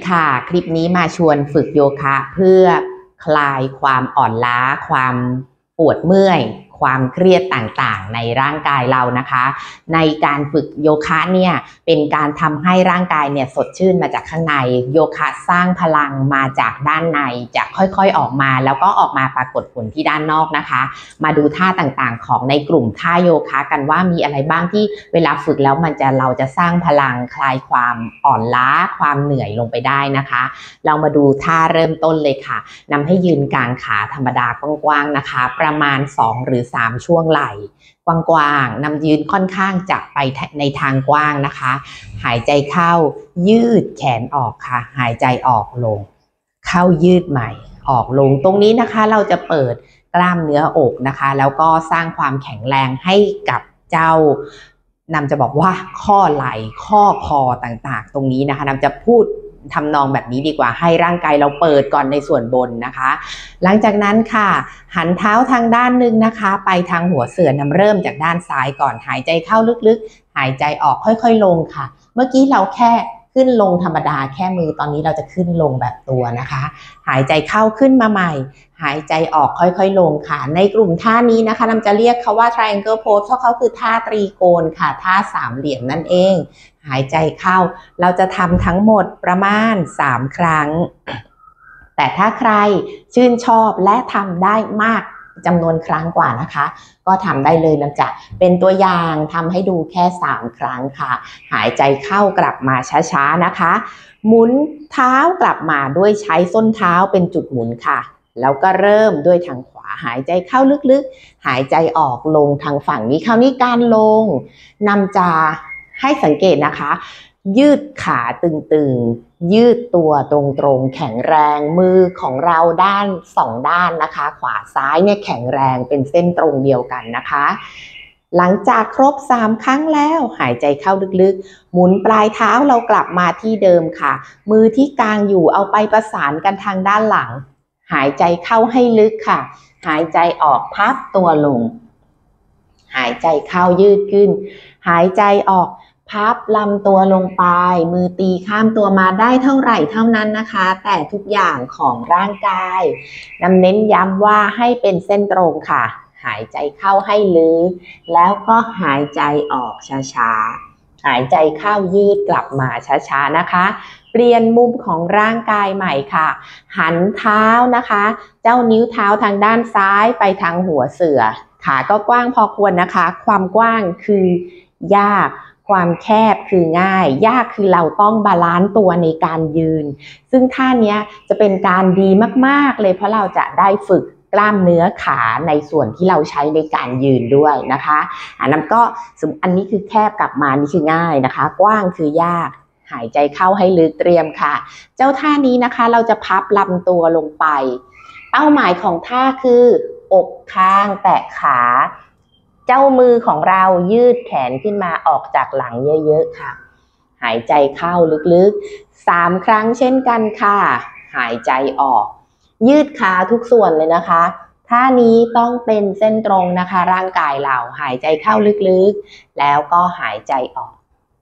ค่ะคลิปนี้มาชวนฝึกโยคะเพื่อคลายความอ่อนล้าความปวดเมื่อยความเครียดต่างๆในร่างกายเรานะคะในการฝึกโยคะเนี่ยเป็นการทำให้ร่างกายเนี่ยสดชื่นมาจากข้างในโยคะสร้างพลังมาจากด้านในจะค่อยๆออกมาแล้วก็ออกมาปรากฏผลที่ด้านนอกนะคะมาดูท่าต่างๆของในกลุ่มท่าโยคะกันว่ามีอะไรบ้างที่เวลาฝึกแล้วเราจะสร้างพลังคลายความอ่อนล้าความเหนื่อยลงไปได้นะคะเรามาดูท่าเริ่มต้นเลยค่ะนำให้ยืนกลางขาธรรมดากว้างๆนะคะประมาณ2 หรือ 3 ช่วงไหล่กว้างๆนำยืนค่อนข้างจะไปในทางกว้างนะคะหายใจเข้ายืดแขนออกค่ะหายใจออกลงเข้ายืดใหม่ออกลงตรงนี้นะคะเราจะเปิดกล้ามเนื้ออกนะคะแล้วก็สร้างความแข็งแรงให้กับเจ้านำจะบอกว่าข้อไหล่ข้อคอต่างๆตรงนี้นะคะนำจะพูดทำนองแบบนี้ดีกว่าให้ร่างกายเราเปิดก่อนในส่วนบนนะคะหลังจากนั้นค่ะหันเท้าทางด้านหนึ่งนะคะไปทางหัวเสือนำเริ่มจากด้านซ้ายก่อนหายใจเข้าลึกๆหายใจออกค่อยๆลงค่ะเมื่อกี้เราแค่ขึ้นลงธรรมดาแค่มือตอนนี้เราจะขึ้นลงแบบตัวนะคะหายใจเข้าขึ้นมาใหม่หายใจออกค่อยๆลงค่ะในกลุ่มท่านี้นะคะเราจะเรียกเขาว่า triangle pose เพราะเขาคือท่าตรีโกณค่ะท่าสามเหลี่ยมนั่นเองหายใจเข้าเราจะทำทั้งหมดประมาณ3 ครั้งแต่ถ้าใครชื่นชอบและทำได้มากจำนวนครั้งกว่านะคะก็ทำได้เลยนะจ๊ะเป็นตัวอย่างทำให้ดูแค่3 ครั้งค่ะหายใจเข้ากลับมาช้าๆนะคะหมุนเท้ากลับมาด้วยใช้ส้นเท้าเป็นจุดหมุนค่ะแล้วก็เริ่มด้วยทางขวาหายใจเข้าลึกๆหายใจออกลงทางฝั่งนี้คราวนี้การลงนำจะให้สังเกตนะคะยืดขาตึงๆยืดตัวตรงๆแข็งแรงมือของเราด้าน2 ด้านนะคะขวาซ้ายเนี่ยแข็งแรงเป็นเส้นตรงเดียวกันนะคะหลังจากครบ3 ครั้งแล้วหายใจเข้าลึกๆหมุนปลายเท้าเรากลับมาที่เดิมค่ะมือที่กางอยู่เอาไปประสานกันทางด้านหลังหายใจเข้าให้ลึกค่ะหายใจออกพับตัวลงหายใจเข้ายืดขึ้นหายใจออกพับลำตัวลงไปมือตีข้ามตัวมาได้เท่าไหร่เท่านั้นนะคะแต่ทุกอย่างของร่างกายเน้นย้ำว่าให้เป็นเส้นตรงค่ะหายใจเข้าให้ลึกแล้วก็หายใจออกช้าๆหายใจเข้ายืดกลับมาช้าๆนะคะเปลี่ยนมุมของร่างกายใหม่ค่ะหันเท้านะคะเจ้านิ้วเท้าทางด้านซ้ายไปทางหัวเสือขาก็กว้างพอควรนะคะความกว้างคือยากความแคบคือง่ายยากคือเราต้องบาลานซ์ตัวในการยืนซึ่งท่านี้จะเป็นการดีมากๆเลยเพราะเราจะได้ฝึกกล้ามเนื้อขาในส่วนที่เราใช้ในการยืนด้วยนะคะอันนี้คือแคบกลับมานี่คือง่ายนะคะกว้างคือยากหายใจเข้าให้ลึกเตรียมค่ะเจ้าท่านี้นะคะเราจะพับลำตัวลงไปเป้าหมายของท่าคืออกข้างแตะขาเจ้ามือของเรายืดแขนขึ้นมาออกจากหลังเยอะๆค่ะหายใจเข้าลึกๆ3 ครั้งเช่นกันค่ะหายใจออกยืดขาทุกส่วนเลยนะคะท่านี้ต้องเป็นเส้นตรงนะคะร่างกายเราหายใจเข้าลึกๆแล้วก็หายใจออก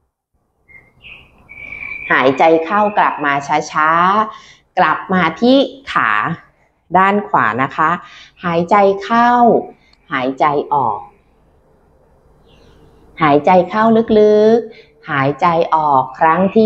หายใจเข้ากลับมาช้าๆกลับมาที่ขาด้านขวานะคะหายใจเข้าหายใจออกหายใจเข้าลึกๆหายใจออกครั้งที่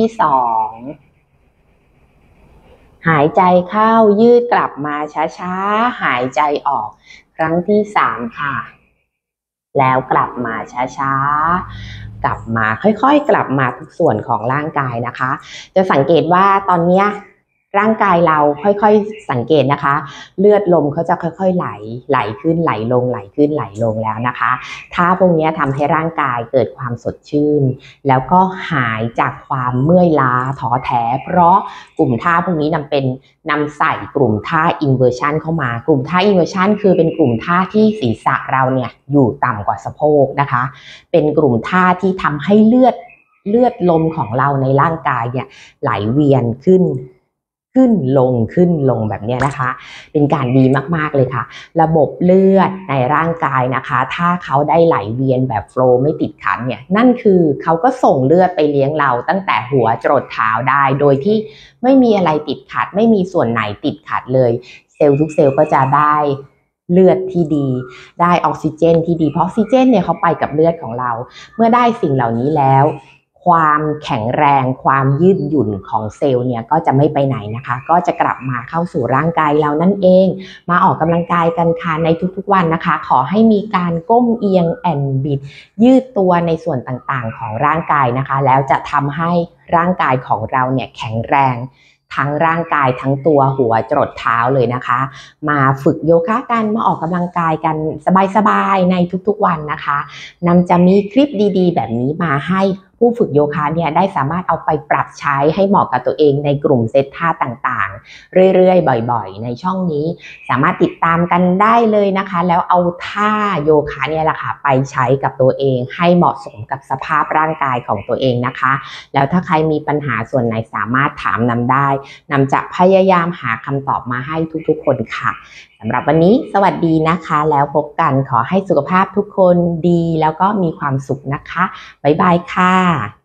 2หายใจเข้ายืดกลับมาช้าๆหายใจออกครั้งที่3ค่ะแล้วกลับมาช้าๆกลับมาค่อยๆกลับมาทุกส่วนของร่างกายนะคะจะสังเกตว่าตอนนี้ร่างกายเราค่อยๆสังเกตนะคะเลือดลมเขาจะค่อยๆไหลขึ้นไหลลงไหลขึ้นไหลลงแล้วนะคะท่าพวกนี้ทำให้ร่างกายเกิดความสดชื่นแล้วก็หายจากความเมื่อยล้าท้อแท้เพราะกลุ่มท่าพวกนี้นำใส่กลุ่มท่า inversion เข้ามากลุ่มท่า inversion คือเป็นกลุ่มท่าที่ศีรษะเราเนี่ยอยู่ต่ำกว่าสะโพกนะคะเป็นกลุ่มท่าที่ทำให้เลือดลมของเราในร่างกายเนี่ยไหลเวียนขึ้นขึ้นลงแบบนี้นะคะเป็นการดีมากๆเลยค่ะระบบเลือดในร่างกายนะคะถ้าเขาได้ไหลเวียนแบบโฟลว์ไม่ติดขัดเนี่ยนั่นคือเขาก็ส่งเลือดไปเลี้ยงเราตั้งแต่หัวจรดเท้าได้โดยที่ไม่มีอะไรติดขัดไม่มีส่วนไหนติดขัดเลยเซลล์ทุกเซลล์ก็จะได้เลือดที่ดีได้ออกซิเจนที่ดีเพราะออกซิเจนเนี่ยเขาไปกับเลือดของเราเมื่อได้สิ่งเหล่านี้แล้วความแข็งแรงความยืดหยุ่นของเซลล์เนี่ยก็จะไม่ไปไหนนะคะก็จะกลับมาเข้าสู่ร่างกายเรานั่นเองมาออกกำลังกายกันค่ะในทุกๆวันนะคะขอให้มีการก้มเอียงแอนบิดยืดตัวในส่วนต่างๆของร่างกายนะคะแล้วจะทำให้ร่างกายของเราเนี่ยแข็งแรงทั้งร่างกายทั้งตัวหัวจรดเท้าเลยนะคะมาฝึกโยคะกันมาออกกำลังกายกันสบายๆในทุกๆวันนะคะนำจะมีคลิปดีๆแบบนี้มาให้ผู้ฝึกโยคะเนี่ยได้สามารถเอาไปปรับใช้ให้เหมาะกับตัวเองในกลุ่มเซตท่าต่างๆเรื่อยๆบ่อยๆในช่องนี้สามารถติดตามกันได้เลยนะคะแล้วเอาท่าโยคะเนี่ยแหละค่ะไปใช้กับตัวเองให้เหมาะสมกับสภาพร่างกายของตัวเองนะคะแล้วถ้าใครมีปัญหาส่วนไหนสามารถถามนำได้นำจะพยายามหาคำตอบมาให้ทุกๆคนค่ะสำหรับวันนี้สวัสดีนะคะแล้วพบกันขอให้สุขภาพทุกคนดีแล้วก็มีความสุขนะคะบ๊ายบายค่ะ